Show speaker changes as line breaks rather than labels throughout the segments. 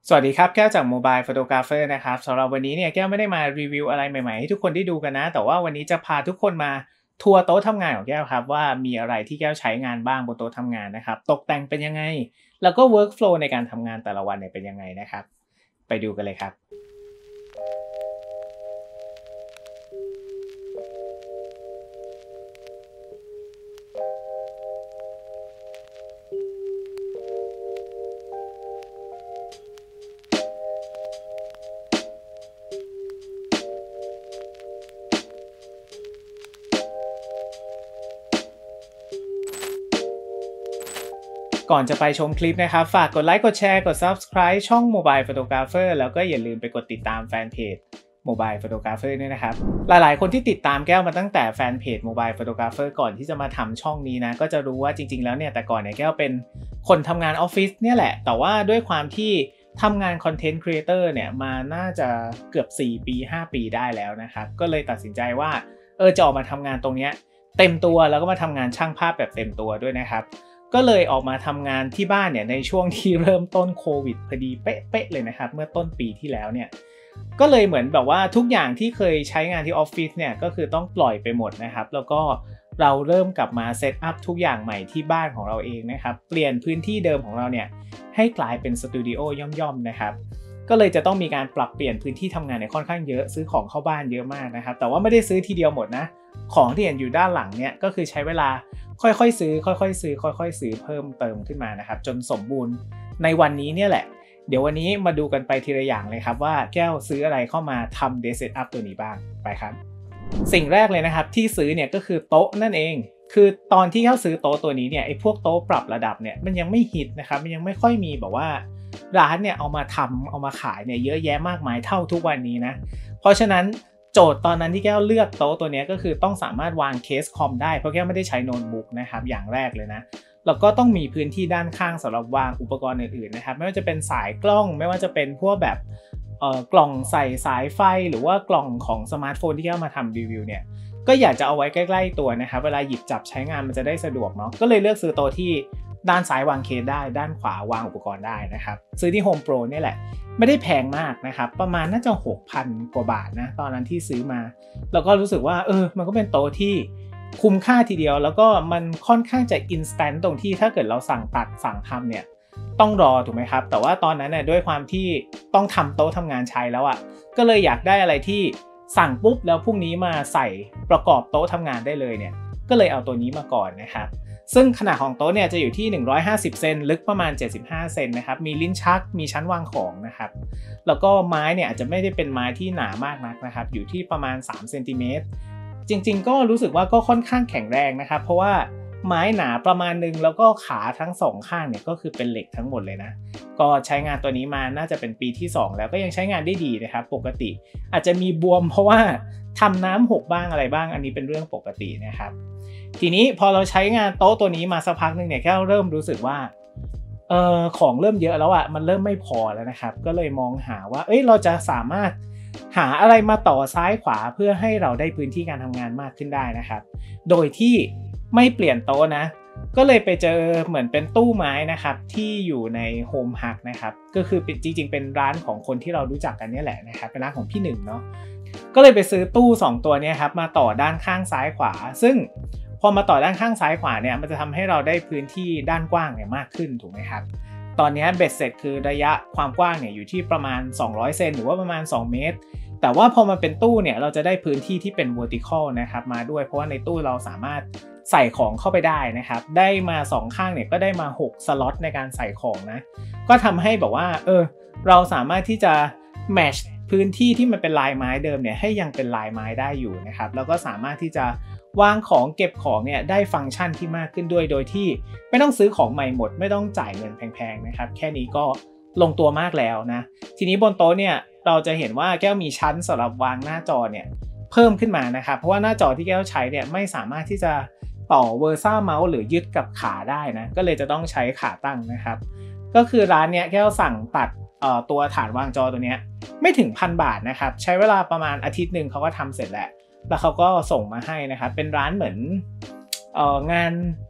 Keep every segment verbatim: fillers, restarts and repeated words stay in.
สวัสดีครับแก้วจาก Mobile Photographer นะครับสำหรับวันนี้เนี่ยแก้วไม่ได้มารีวิวอะไรใหม่ๆให้ทุกคนได้ดูกันนะแต่ว่าวันนี้จะพาทุกคนมาทัวร์โต๊ะทำงานของแก้วครับว่ามีอะไรที่แก้วใช้งานบ้างบนโต๊ะทำงานนะครับตกแต่งเป็นยังไงแล้วก็ workflow ในการทำงานแต่ละวันเนี่ยเป็นยังไงนะครับไปดูกันเลยครับ ก่อนจะไปชมคลิปนะครับฝากกดไลค์กดแชร์กด Subscribe ช่อง Mobile Photographer แล้วก็อย่าลืมไปกดติดตามแฟนเพจ Mobile Photographer ด้วยนะครับหลายๆคนที่ติดตามแก้วมาตั้งแต่แฟนเพจ Mobile Photographer ก่อนที่จะมาทำช่องนี้นะก็จะรู้ว่าจริงๆแล้วเนี่ยแต่ก่อนเนี่ยแก้วเป็นคนทำงานออฟฟิศเนี่ยแหละแต่ว่าด้วยความที่ทำงานคอนเทนต์ครีเอเตอร์เนี่ยมาน่าจะเกือบสี่ปีห้าปีได้แล้วนะครับก็เลยตัดสินใจว่าเออจะออกมาทำงานตรงนี้เต็มตัวแล้วก็มาทำงานช่างภาพแบบเต็มตัวด้วยนะครับก็เลยออกมาทำงานที่บ้านเนี่ยในช่วงที่เริ่มต้นโควิดพอดีเป๊ะๆเลยนะครับเมื่อต้นปีที่แล้วเนี่ยก็เลยเหมือนแบบว่าทุกอย่างที่เคยใช้งานที่ออฟฟิศเนี่ยก็คือต้องปล่อยไปหมดนะครับแล้วก็เราเริ่มกลับมาเซตอัพทุกอย่างใหม่ที่บ้านของเราเองนะครับเปลี่ยนพื้นที่เดิมของเราเนี่ยให้กลายเป็นสตูดิโอย่อมๆนะครับก็เลยจะต้องมีการปรับเปลี่ยนพื้นที่ทำงานเนี่ยค่อนข้างเยอะซื้อของเข้าบ้านเยอะมากนะครับแต่ว่าไม่ได้ซื้อทีเดียวหมดนะของที่เห็นอยู่ด้านหลังเนี่ยก็คือใช้เวลาค่อยๆซื้อค่อยๆซื้อค่อยๆซื้อเพิ่มเติมขึ้นมานะครับจนสมบูรณ์ในวันนี้เนี่ยแหละเดี๋ยววันนี้มาดูกันไปทีละอย่างเลยครับว่าแก้วซื้ออะไรเข้ามาทำ Desk Setup ตัวนี้บ้างไปครับสิ่งแรกเลยนะครับที่ซื้อเนี่ยก็คือโต๊ะนั่นเองคือตอนที่แก้วซื้อโต๊ะตัวนี้เนี่ยไอ้พวกโต๊ะปรับระดับเนี่ยมันยังไม่ฮิตนะครับมันยังไม่ค่อยมีแบบว่าร้านเนี่ยเอามาทำเอามาขายเนี่ยเยอะแยะมากมายเท่าทุกวันนี้นะเพราะฉะนั้นโจทย์ตอนนั้นที่แก้วเลือกโต๊ะตัวนี้ก็คือต้องสามารถวางเคสคอมได้เพราะแก้วไม่ได้ใช้โน้ตบุ๊กนะครับอย่างแรกเลยนะแล้วก็ต้องมีพื้นที่ด้านข้างสำหรับวางอุปกรณ์อื่นๆนะครับไม่ว่าจะเป็นสายกล้องไม่ว่าจะเป็นพวกแบบเอ่อกล่องใส่สายไฟหรือว่ากล่องของสมาร์ทโฟนที่แก้วมาทำรีวิวเนี่ยก็อยากจะเอาไว้ใกล้ๆตัวนะครับเวลาหยิบจับใช้งานมันจะได้สะดวกเนาะก็เลยเลือกซื้อโต๊ะที่ด้านซ้ายวางเคสได้ด้านขวาวางอุปกรณ์ได้นะครับซื้อที่ Home Pro นี่แหละไม่ได้แพงมากนะครับประมาณน่าจะ หกพัน กว่าบาทนะตอนนั้นที่ซื้อมาแล้วก็รู้สึกว่าเออมันก็เป็นโต๊ะที่คุ้มค่าทีเดียวแล้วก็มันค่อนข้างจะ instant ตรงที่ถ้าเกิดเราสั่งตัดสั่งทำเนี่ยต้องรอถูกไหมครับแต่ว่าตอนนั้นเนี่ยด้วยความที่ต้องทำโต๊ะทำงานใช้แล้วอ่ะก็เลยอยากได้อะไรที่สั่งปุ๊บแล้วพรุ่งนี้มาใส่ประกอบโต๊ะทำงานได้เลยเนี่ยก็เลยเอาตัวนี้มาก่อนนะครับซึ่งขนาดของโต๊ะเนี่ยจะอยู่ที่หนึ่งร้อยห้าสิบเซนลึกประมาณเจ็ดสิบห้าเซนนะครับมีลิ้นชักมีชั้นวางของนะครับแล้วก็ไม้เนี่ยอาจจะไม่ได้เป็นไม้ที่หนามากนักนะครับอยู่ที่ประมาณสามเซนติเมตรจริงๆก็รู้สึกว่าก็ค่อนข้างแข็งแรงนะครับเพราะว่าไม้หนาประมาณนึงแล้วก็ขาทั้งสองข้างเนี่ยก็คือเป็นเหล็กทั้งหมดเลยนะก็ใช้งานตัวนี้มาน่าจะเป็นปีที่สองแล้วก็ยังใช้งานได้ดีนะครับปกติอาจจะมีบวมเพราะว่าทำน้ำหกบ้างอะไรบ้างอันนี้เป็นเรื่องปกตินะครับทีนี้พอเราใช้งานโต๊ะตัวนี้มาสักพักหนึ่งเนี่ยแค่เริ่มรู้สึกว่าเออของเริ่มเยอะแล้วอะมันเริ่มไม่พอแล้วนะครับก็เลยมองหาว่าเอ้ยเราจะสามารถหาอะไรมาต่อซ้ายขวาเพื่อให้เราได้พื้นที่การทำงานมากขึ้นได้นะครับโดยที่ไม่เปลี่ยนโต๊ะนะก็เลยไปเจอเหมือนเป็นตู้ไม้นะครับที่อยู่ใน Home Hug นะครับก็คือจริงๆเป็นร้านของคนที่เรารู้จักกันนี่แหละนะครับเป็นร้านของพี่หนึ่งเนาะก็เลยไปซื้อตู้สองตัวนี้ครับมาต่อด้านข้างซ้ายขวาซึ่งพอมาต่อด้านข้างซ้ายขวาเนี่ยมันจะทำให้เราได้พื้นที่ด้านกว้างเนี่ยมากขึ้นถูกไหมครับตอนนี้เบ็ดเสร็จคือระยะความกว้างเนี่ยอยู่ที่ประมาณสองร้อยเซนหรือว่าประมาณสองเมตรแต่ว่าพอมาเป็นตู้เนี่ยเราจะได้พื้นที่ที่เป็น vertical นะครับมาด้วยเพราะว่าในตู้เราสามารถใส่ของเข้าไปได้นะครับได้มาสองข้างเนี่ยก็ได้มาหกสล็อตในการใส่ของนะก็ทำให้แบบว่าเออเราสามารถที่จะแมชพื้นที่ที่มันเป็นลายไม้เดิมเนี่ยให้ยังเป็นลายไม้ได้อยู่นะครับแล้วก็สามารถที่จะวางของเก็บของเนี่ยได้ฟังก์ชันที่มากขึ้นด้วยโดยที่ไม่ต้องซื้อของใหม่หมดไม่ต้องจ่ายเงินแพงๆนะครับแค่นี้ก็ลงตัวมากแล้วนะทีนี้บนโต๊ะเนี่ยเราจะเห็นว่าแก้วมีชั้นสำหรับวางหน้าจอเนี่ยเพิ่มขึ้นมานะครับเพราะว่าหน้าจอที่แก้วใช้เนี่ยไม่สามารถที่จะต่อเวอร์ซ่าเมาส์หรือยึดกับขาได้นะก็เลยจะต้องใช้ขาตั้งนะครับก็คือร้านเนี้ยแก้วสั่งตัดตัวฐานวางจอตัวเนี้ยไม่ถึงพันบาทนะครับใช้เวลาประมาณอาทิตย์หนึ่งเขาก็ทำเสร็จแล้วแล้วเขาก็ส่งมาให้นะครับเป็นร้านเหมือนเอ่องาน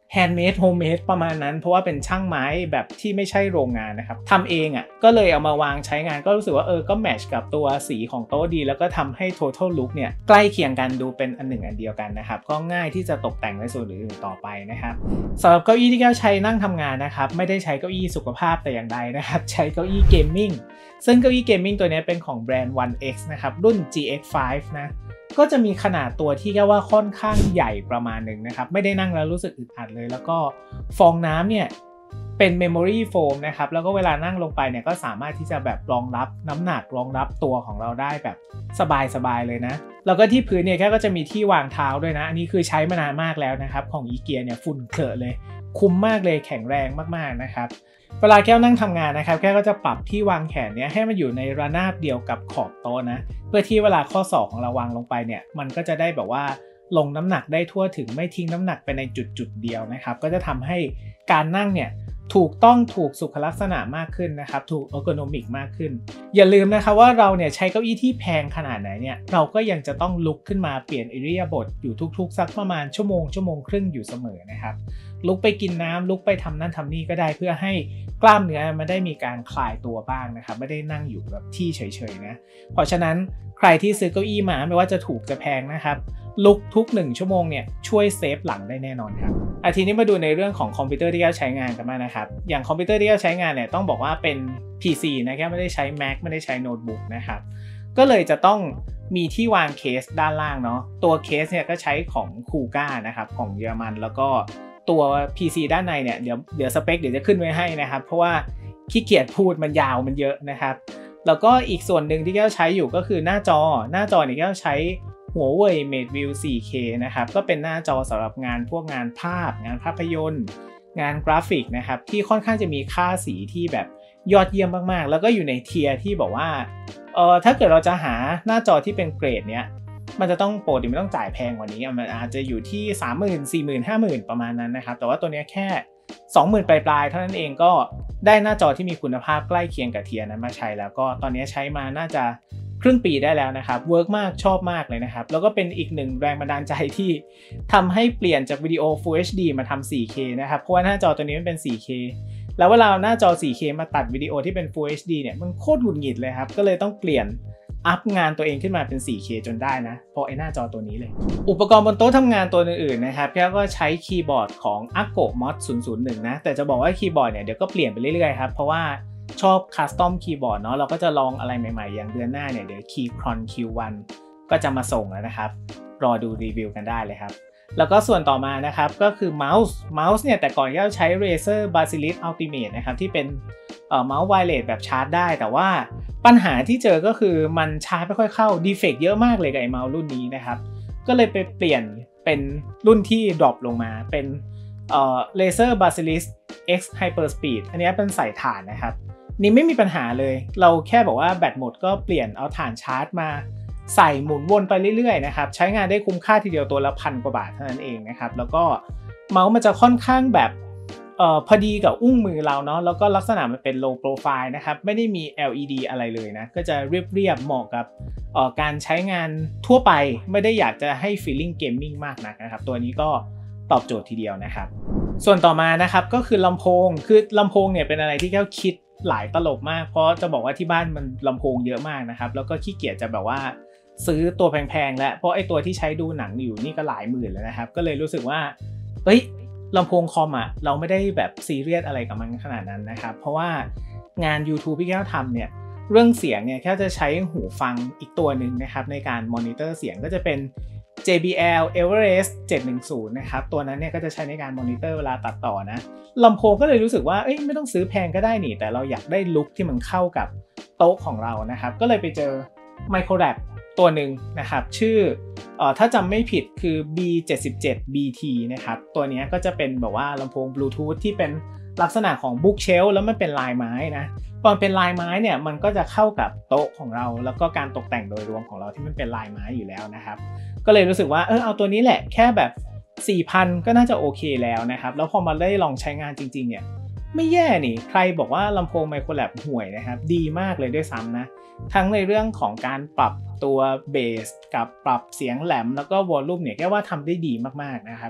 แฮนด์เมดโฮมเมดประมาณนั้นเพราะว่าเป็นช่างไม้แบบที่ไม่ใช่โรงงานนะครับทำเองอ่ะก็เลยเอามาวางใช้งานก็รู้สึกว่าเออก็แมทช์กับตัวสีของโต๊ะดีแล้วก็ทำให้ total look เนี่ยใกล้เคียงกันดูเป็นอันหนึ่งอันเดียวกันนะครับก็ง่ายที่จะตกแต่งในส่วนอื่นๆต่อไปนะครับสำหรับเก้าอี้ที่แก้วใช้นั่งทำงานนะครับไม่ได้ใช้เก้าอี้สุขภาพแต่อย่างใดนะครับใช้เก้าอี้เกมมิ่งซึ่งเก้าอี้เกมมิ่งตัวนี้เป็นของแบรนด์ วัน เอ็กซ์ นะครับรุ่น จี เอ็กซ์ ไฟว์ นะก็จะมีขนาดตัวที่แค่ว่าค่อนข้างใหญ่ประมาณหนึ่งนะครับไม่ได้นั่งแล้วรู้สึกอึดอัดเลยแล้วก็ฟองน้ำเนี่ยเป็น Memory Foam นะครับแล้วก็เวลานั่งลงไปเนี่ยก็สามารถที่จะแบบรองรับน้ำหนักรองรับตัวของเราได้แบบสบายๆเลยนะแล้วก็ที่พื้นเนี่ยแค่ก็จะมีที่วางเท้าด้วยนะอันนี้คือใช้มานานมากแล้วนะครับของอีเกียเนี่ยฝุ่นเขอะเลยคุ้มมากเลยแข็งแรงมากๆนะครับเวลาแก้วนั่งทำงานนะครับแก้วก็จะปรับที่วางแขนเนี่ยให้มันอยู่ในระนาบเดียวกับขอบโต๊ะนะเพื่อที่เวลาข้อศอกของเราวางลงไปเนี่ยมันก็จะได้แบบว่าลงน้ำหนักได้ทั่วถึงไม่ทิ้งน้ำหนักไปในจุดจุดเดียวนะครับก็จะทำให้การนั่งเนี่ยถูกต้องถูกสุขลักษณะมากขึ้นนะครับถูก ergonomic มากขึ้นอย่าลืมนะคะว่าเราเนี่ยใช้เก้าอี้ที่แพงขนาดไหนเนี่ยเราก็ยังจะต้องลุกขึ้นมาเปลี่ยนอิริยาบถอยู่ทุกๆสักประมาณชั่วโมงชั่วโมงครึ่งอยู่เสมอนะครับลุกไปกินน้ำลุกไปทำนั่นทำนี่ก็ได้เพื่อให้กล้ามเนื้อมันได้มีการคลายตัวบ้างนะครับไม่ได้นั่งอยู่แบบที่เฉยๆนะเพราะฉะนั้นใครที่ซื้อเก้าอี้มาไม่ว่าจะถูกจะแพงนะครับลุกทุกหนึ่งชั่วโมงเนี่ยช่วยเซฟหลังได้แน่นอนครับอาทีนี้มาดูในเรื่องของคอมพิวเตอร์ที่แก้วใช้งานกันมานะครับอย่างคอมพิวเตอร์ที่แก้วใช้งานเนี่ยต้องบอกว่าเป็น พี ซี นะแก้วไม่ได้ใช้ Mac ไม่ได้ใช้โน้ตบุ๊กนะครับก็เลยจะต้องมีที่วางเคสด้านล่างเนาะตัวเคสเนี่ยก็ใช้ของคูก้านะครับของเยอรมันแล้วก็ตัว พี ซี ด้านในเนี่ยเดี๋ยวเดี๋ยวสเปคเดี๋ยวจะขึ้นไว้ให้นะครับเพราะว่าขี้เกียจพูดมันยาวมันเยอะนะครับแล้วก็อีกส่วนหนึ่งที่แก้วใช้อยู่ก็คือหน้าจอหน้าจอเนี่ยแก้วใช้หัวเว่ย MateView โฟร์เค นะครับก็เป็นหน้าจอสำหรับงานพวกงานภาพงานภาพยนตร์งานกราฟิกนะครับที่ค่อนข้างจะมีค่าสีที่แบบยอดเยี่ยมมากๆแล้วก็อยู่ในเทียร์ที่บอกว่าเออถ้าเกิดเราจะหาหน้าจอที่เป็นเกรดเนี้ยมันจะต้องโปรดิมันต้องจ่ายแพงกว่านี้มันอาจจะอยู่ที่ สามหมื่น สี่หมื่น ห้าหมื่น ประมาณนั้นนะครับแต่ว่าตัวนี้แค่ สองหมื่น ปลายๆเท่านั้นเองก็ได้หน้าจอที่มีคุณภาพใกล้เคียงกับเทียร์นั้นมาใช้แล้วก็ตอนนี้ใช้มาน่าจะครึ่งปีได้แล้วนะครับเวิร์กมากชอบมากเลยนะครับแล้วก็เป็นอีกหนึ่งแรงบันดาลใจที่ทำให้เปลี่ยนจากวิดีโอ Full เอช ดี มาทำ โฟร์เค นะครับเพราะว่าหน้าจอตัวนี้มันเป็น โฟร์เค แล้วเวลาหน้าจอ โฟร์เค มาตัดวิดีโอที่เป็น Full เอช ดี เนี่ยมันโคตรหงุดหงิดเลยครับก็เลยต้องเปลี่ยนอัพงานตัวเองขึ้นมาเป็น โฟร์เค จนได้นะเพราะไอ้หน้าจอตัวนี้เลยอุปกรณ์บนโต๊ะทำงานตัวอื่นๆนะครับแก้วก็ใช้คีย์บอร์ดของ Arco Mod ศูนย์ ศูนย์ หนึ่ง นะแต่จะบอกว่าคีย์บอร์ดเนี่ยเดี๋ยวก็เปลี่ยนไปเรื่อยๆครับเพราะว่าชอบคัสตอมคีย์บอร์ดเนาะเราก็จะลองอะไรใหม่ๆอย่างเดือนหน้าเนี่ยเดี๋ยว Keychron คิว วัน ก็จะมาส่งแล้วนะครับรอดูรีวิวกันได้เลยครับแล้วก็ส่วนต่อมานะครับก็คือเมาส์เมาส์เนี่ยแต่ก่อนแก้วใช้ Razer Basilisk Ultimate นะครับที่เป็นเอ่อเมาส์ไวเลสแบบชาร์จได้แต่ว่าปัญหาที่เจอก็คือมันชาร์จไม่ค่อยเข้าดีเฟกต์เยอะมากเลยกับไอ้เมาส์รุ่นนี้นะครับก็เลยไปเปลี่ยนเป็นรุ่นที่ดรอปลงมาเป็นเอ่อ Razer Basilisk X Hyperspeed อันนี้เป็นสายถ่านนะครับนี่ไม่มีปัญหาเลยเราแค่บอกว่าแบตหมดก็เปลี่ยนเอาถ่านชาร์จมาใส่หมุนวนไปเรื่อยๆนะครับใช้งานได้คุ้มค่าทีเดียวตัวละพันกว่าบาทเท่านั้นเองนะครับแล้วก็เมาส์มันจะค่อนข้างแบบเอ่อพอดีกับอุ้งมือเราเนาะแล้วก็ลักษณะมันเป็น low profile นะครับไม่ได้มี แอล อี ดี อะไรเลยนะก็จะเรียบๆเหมาะกับเอ่อการใช้งานทั่วไปไม่ได้อยากจะให้ feeling gaming มากนักนะครับตัวนี้ก็ตอบโจทย์ทีเดียวนะครับส่วนต่อมานะครับก็คือลำโพงคือลำโพงเนี่ยเป็นอะไรที่แก้วคิดหลายตลบมากเพราะจะบอกว่าที่บ้านมันลำโพงเยอะมากนะครับแล้วก็ขี้เกียจจะแบบว่าซื้อตัวแพงๆแล้วเพราะไอ้ตัวที่ใช้ดูหนังอยู่นี่ก็หลายหมื่นแล้วนะครับก็เลยรู้สึกว่าเอ้ยลำโพงคอมอ่ะเราไม่ได้แบบซีเรียสอะไรกับมันขนาดนั้นนะครับเพราะว่างาน YouTube ที่แก้วทำเนี่ยเรื่องเสียงเนี่ยแค่จะใช้หูฟังอีกตัวหนึ่งนะครับในการมอนิเตอร์เสียงก็จะเป็น เจ บี แอล Everest เจ็ดหนึ่งศูนย์นะครับตัวนั้นเนี่ยก็จะใช้ในการมอนิเตอร์เวลาตัดต่อนะลำโพงก็เลยรู้สึกว่าเอ้ยไม่ต้องซื้อแพงก็ได้นี่แต่เราอยากได้ลุคที่มันเข้ากับโต๊ะของเรานะครับก็เลยไปเจอ Microlab ตัวหนึ่งนะครับชื่อเอ่อถ้าจำไม่ผิดคือ บี เจ็ดสิบเจ็ด บี ที นะครับตัวนี้ก็จะเป็นแบบว่าลำโพงบลูทูธที่เป็นลักษณะของบุ๊กเชลแล้วมันเป็นลายไม้นะตอนเป็นลายไม้เนี่ยมันก็จะเข้ากับโต๊ะของเราแล้วก็การตกแต่งโดยรวมของเราที่มันเป็นลายไม้อยู่แล้วนะครับก็เลยรู้สึกว่าเออเอาตัวนี้แหละแค่แบบ สี่พัน ก็น่าจะโอเคแล้วนะครับแล้วพอมาได้ลองใช้งานจริงๆเนี่ยไม่แย่นี่ใครบอกว่าลำโพง Microlab ห่วยนะครับดีมากเลยด้วยซ้ำนะทั้งในเรื่องของการปรับตัวเบสกับปรับเสียงแหลมแล้วก็วอลลุ่มเนี่ยแก้ว่าทำได้ดีมากๆนะครับ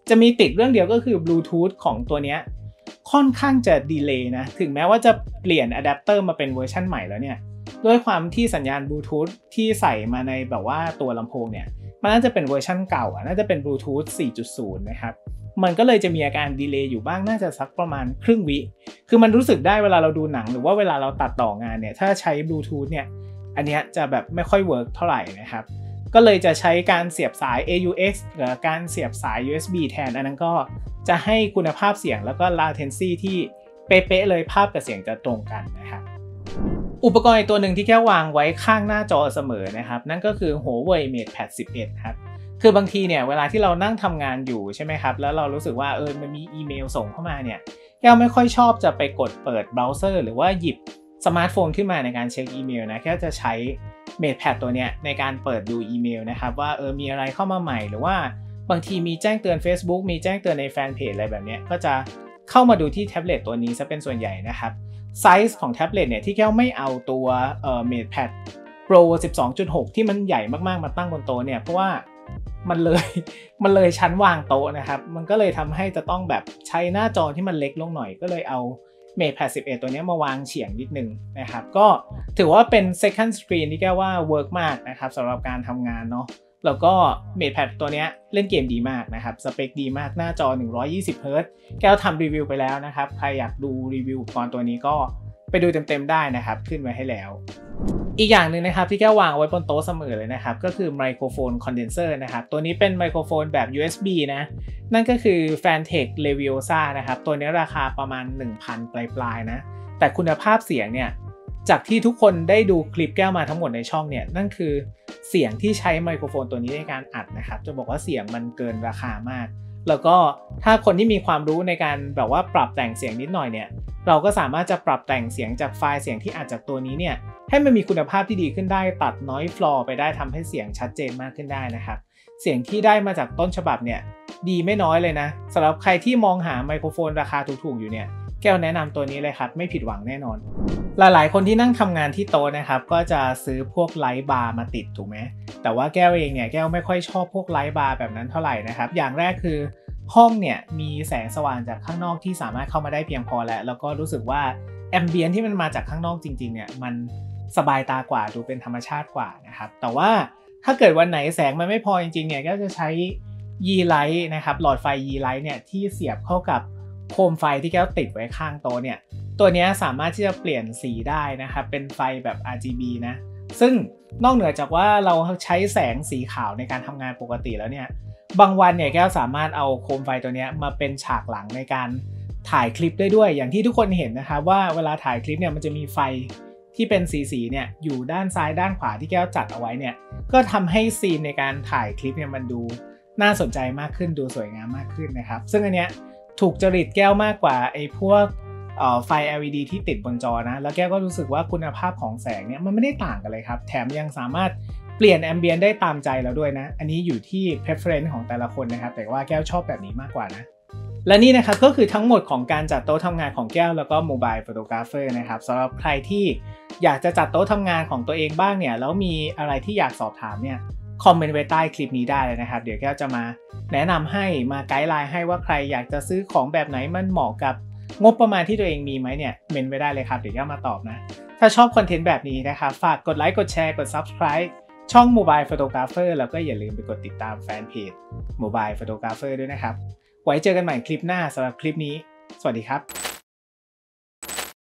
จะมีติดเรื่องเดียวก็คือบลูทูธของตัวเนี้ยค่อนข้างจะดีเลย์นะถึงแม้ว่าจะเปลี่ยนอะแดปเตอร์มาเป็นเวอร์ชันใหม่แล้วเนี่ยด้วยความที่สัญญาณบลูทูธที่ใส่มาในแบบว่าตัวลำโพงเนี่ยมันน่าจะเป็นเวอร์ชันเก่าอ่ะน่าจะเป็นบลูทูธ สี่จุดศูนย์ นะครับมันก็เลยจะมีอาการดีเลย์อยู่บ้างน่าจะสักประมาณครึ่งวิคือมันรู้สึกได้เวลาเราดูหนังหรือว่าเวลาเราตัดต่องานเนี่ยถ้าใช้บลูทูธเนี่ยอันเนี้ยจะแบบไม่ค่อยเวิร์กเท่าไหร่นะครับก็เลยจะใช้การเสียบสาย เอ ยู เอ็กซ์ หรือการเสียบสาย ยู เอส บี แทนอันนั้นก็จะให้คุณภาพเสียงแล้วก็ latency ที่เป๊ะๆเลยภาพกับเสียงจะตรงกันนะครับอุปกรณ์ตัวหนึ่งที่แค่วางไว้ข้างหน้าจอเสมอนะครับนั่นก็คือ Huawei MatePad สิบเอ็ดครับคือบางทีเนี่ยเวลาที่เรานั่งทำงานอยู่ใช่ไหมครับแล้วเรารู้สึกว่าเออมันมีอีเมลส่งเข้ามาเนี่ยแก้วไม่ค่อยชอบจะไปกดเปิดเบราว์เซอร์หรือว่าหยิบสมาร์ทโฟนขึ้นมาในการเช็คอีเมลนะแค่จะใช้ MatePad ตัวเนี้ยในการเปิดดูอีเมลนะครับว่าเออมีอะไรเข้ามาใหม่หรือว่าบางทีมีแจ้งเตือน Facebook มีแจ้งเตือนในแฟนเพจอะไรแบบนี้ก็จะเข้ามาดูที่แท็บเล็ตตัวนี้ซะเป็นส่วนใหญ่นะครับไซส์ของแท็บเล็ตเนี่ยที่แก้วไม่เอาตัวเอ่อ MatePad Pro สิบสองจุดหก ที่มันใหญ่มากๆมาตั้งบนโต๊ะเนี่ยเพราะว่ามันเลยมันเลยชั้นวางโต๊ะนะครับมันก็เลยทำให้จะต้องแบบใช้หน้าจอที่มันเล็กลงหน่อยก็เลยเอา MatePad สิบเอ็ดตัวนี้มาวางเฉียงนิดนึงนะครับก็ถือว่าเป็น second screen ที่แก้ว่าเวิร์กมากนะครับสำหรับการทำงานเนาะแล้วก็ MatePad ตัวนี้เล่นเกมดีมากนะครับสเปคดีมากหน้าจอหนึ่งร้อยยี่สิบเฮิร์ตซ์แก้วทำรีวิวไปแล้วนะครับใครอยากดูรีวิวอุปกรณ์ตัวนี้ก็ไปดูเต็มๆได้นะครับขึ้นไว้ให้แล้วอีกอย่างหนึ่งนะครับที่แก้ววางไว้บนโต๊ะเสมอเลยนะครับก็คือไมโครโฟนคอนเดนเซอร์นะครับตัวนี้เป็นไมโครโฟนแบบ ยู เอส บี นะนั่นก็คือ Fantech Leviosa นะครับตัวนี้ราคาประมาณ หนึ่งพัน ปลายๆนะแต่คุณภาพเสียงเนี่ยจากที่ทุกคนได้ดูคลิปแก้วมาทั้งหมดในช่องเนี่ยนั่นคือเสียงที่ใช้ไมโครโฟนตัวนี้ในการอัดนะครับจะบอกว่าเสียงมันเกินราคามากแล้วก็ถ้าคนที่มีความรู้ในการแบบว่าปรับแต่งเสียงนิดหน่อยเนี่ยเราก็สามารถจะปรับแต่งเสียงจากไฟล์เสียงที่อัดจากตัวนี้เนี่ยให้มันมีคุณภาพที่ดีขึ้นได้ตัด noise floor ไปได้ทำให้เสียงชัดเจนมากขึ้นได้นะครับเสียงที่ได้มาจากต้นฉบับเนี่ยดีไม่น้อยเลยนะสำหรับใครที่มองหาไมโครโฟนราคาถูกๆอยู่เนี่ยแก้วแนะนำตัวนี้เลยครับไม่ผิดหวังแน่นอนหลายๆคนที่นั่งทำงานที่โต๊ะนะครับก็จะซื้อพวกไลท์บาร์มาติดถูกไหมแต่ว่าแก้วเองเนี่ยแก้วไม่ค่อยชอบพวกไลท์บาร์แบบนั้นเท่าไหร่นะครับอย่างแรกคือห้องเนี่ยมีแสงสว่างจากข้างนอกที่สามารถเข้ามาได้เพียงพอแล้วแล้วก็รู้สึกว่าแอมเบียนที่มันมาจากข้างนอกจริงๆเนี่ยมันสบายตากว่าดูเป็นธรรมชาติกว่านะครับแต่ว่าถ้าเกิดวันไหนแสงมันไม่พอจริงๆเนี่ยก็จะใช้ Yeelight นะครับหลอดไฟ Yeelight เนี่ยที่เสียบเข้ากับโคมไฟที่แก้วติดไว้ข้างโต๊ะเนี่ยตัวนี้สามารถที่จะเปลี่ยนสีได้นะครับเป็นไฟแบบ อาร์ จี บี นะซึ่งนอกเหนือจากว่าเราใช้แสงสีขาวในการทำงานปกติแล้วเนี่ยบางวันเนี่ยแก้วสามารถเอาโคมไฟตัวนี้มาเป็นฉากหลังในการถ่ายคลิปได้ด้วยอย่างที่ทุกคนเห็นนะครับว่าเวลาถ่ายคลิปเนี่ยมันจะมีไฟที่เป็นสีๆเนี่ยอยู่ด้านซ้ายด้านขวาที่แก้วจัดเอาไว้เนี่ยก็ทำให้ซีนในการถ่ายคลิปเนี่ยมันดูน่าสนใจมากขึ้นดูสวยงามมากขึ้นนะครับซึ่งอันเนี้ยถูกจริตแก้วมากกว่าไอ้พวกไฟ แอล อี ดี ที่ติดบนจอนะแล้วแก้วก็รู้สึกว่าคุณภาพของแสงเนี่ยมันไม่ได้ต่างกันเลยครับแถมยังสามารถเปลี่ยนแอมเบียนได้ตามใจเราด้วยนะอันนี้อยู่ที่ preference ของแต่ละคนนะครับแต่ว่าแก้วชอบแบบนี้มากกว่านะและนี่นะครับก็คือทั้งหมดของการจัดโต๊ะทำงานของแก้วแล้วก็ Mobile Photographer นะครับสำหรับใครที่อยากจะจัดโต๊ะทำงานของตัวเองบ้างเนี่ยแล้วมีอะไรที่อยากสอบถามเนี่ยคอมเมนต์ไว้ใต้คลิปนี้ได้เลยนะครับเดี๋ยวแก้วจะมาแนะนำให้มาไกด์ไลน์ให้ว่าใครอยากจะซื้อของแบบไหนมันเหมาะกับงบประมาณที่ตัวเองมีไหมเนี่ยเมนไว้ได้เลยครับเดี๋ยวแก้วมาตอบนะถ้าชอบคอนเทนต์แบบนี้นะครับฝากกดไลค์กดแชร์กด Subscribe ช่อง Mobile Photographer แล้วก็อย่าลืมไปกดติดตามแฟนเพจ Mobile Photographer ด้วยนะครับไว้เจอกันใหม่คลิปหน้าสำหรับคลิปนี้สวัสดีครับ